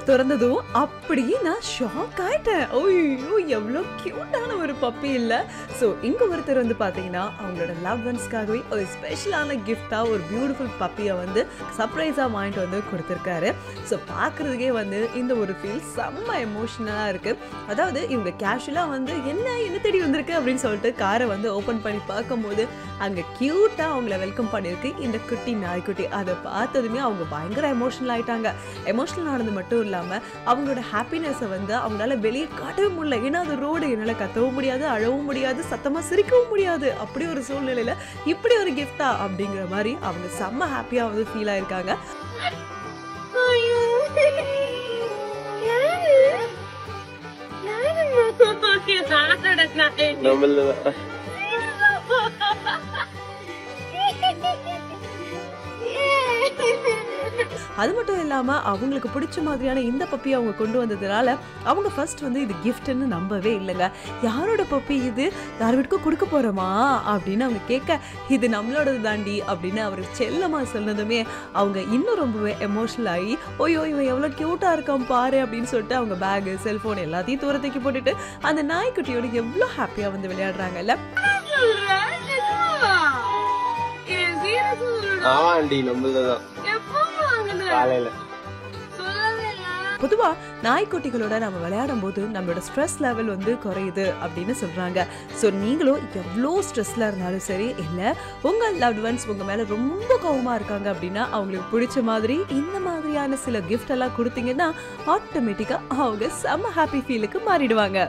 திறந்ததும் அப்படியே நான் ஷாக் ஆயிட்டேன். ஐயோ எவ்வளோ கியூட்டான ஒரு பப்பி இல்ல. ஸோ இங்க ஒருத்தர் வந்து பாத்தீங்கன்னா அவங்களோட லவ் ஒன்ஸ்க்காகவே ஒரு ஸ்பெஷலான கிஃப்டா ஒரு பியூட்டிஃபுல் பப்பியை வந்து சர்ப்ரைஸா வாங்கிட்டு வந்து கொடுத்துருக்காரு. ஸோ பார்க்கறதுக்கே வந்து இந்த ஒரு ஃபீல் செம்ம எமோஷனலா இருக்கு. அதாவது இவங்க கேஷுவலா வந்து என்ன தேடி வந்திருக்கு அப்படின்னு சொல்லிட்டு காரை வந்து ஓப்பன் பண்ணி பார்க்கும்போது அங்க கியூட்டா அவங்கள வெல்கம் பண்ணிருக்கு இந்த குட்டி நாய்க்குட்டி. அதை பார்த்ததுமே அவங்க பயங்கர எமோஷனல் ஆயிட்டாங்க. எமோஷனல் ஆனது மட்டும் இல்லாம அவங்களோட ஹாப்பினஸை வந்து அவங்களால வெளியே காட்டவே முடியல. ஏன்னா அது ரோடு, என்னால கத்தவும் முடியாது, அழவும் முடியாது, சத்தமா சிரிக்கவும் முடியாது. அப்படி ஒரு சூழ்நிலையில இப்படி ஒரு கிஃப்டா அப்படிங்கிற மாதிரி அவங்க செம்ம ஹாப்பியா வந்து ஃபீல் ஆயிருக்காங்க. அது மட்டும் இல்லாம அவங்களுக்கு பிடிச்ச மாதிரியான இந்த பப்பி அவங்க கொண்டு வந்ததுனால அவங்க ஃபர்ஸ்ட் வந்து இது கிஃப்ட்னு நம்பவே இல்லைங்க. யாரோட பப்பி இது, யார் வீட்டுக்கும் கொடுக்க போறோமா அப்படின்னு அவங்க கேட்க இது நம்மளோடது தாண்டி அப்படின்னு அவர் செல்லமா சொன்னதுமே அவங்க இன்னும் ரொம்பவே எமோஷனல் ஆகி ஓயோ இவன் எவ்வளோ கியூட்டா இருக்கான் பாரு அப்படின்னு சொல்லிட்டு அவங்க பேகு செல்போன் எல்லாத்தையும் தூரத்துக்கு போட்டுட்டு அந்த நாய்க்குட்டியோட எவ்வளோ ஹாப்பியா வந்து விளையாடுறாங்கல்ல. பொதுவா நாய்க்குட்டிகளோட நம்ம விளையாடும் போது நம்மளோட ஸ்ட்ரெஸ் லெவல் வந்து குறையுது அப்படின்னு சொல்றாங்க. ஸோ நீங்களும் எவ்வளோ ஸ்ட்ரெஸ்ல இருந்தாலும் சரி, இல்லை உங்க லவ்ட் ஒன்ஸ் உங்க மேல ரொம்ப கோவமா இருக்காங்க அப்படின்னா அவங்களுக்கு பிடிச்ச மாதிரி இந்த மாதிரியான சில கிஃப்ட் எல்லாம் கொடுத்தீங்கன்னா ஆட்டோமேட்டிக்கா அவங்க செம்ம ஹாப்பி ஃபீலுக்கு மாறிடுவாங்க.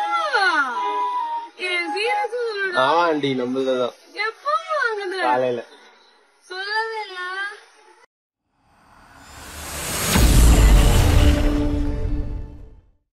ஆமா ஆண்டி நம்மளதான் எப்போ வாங்குது காலையில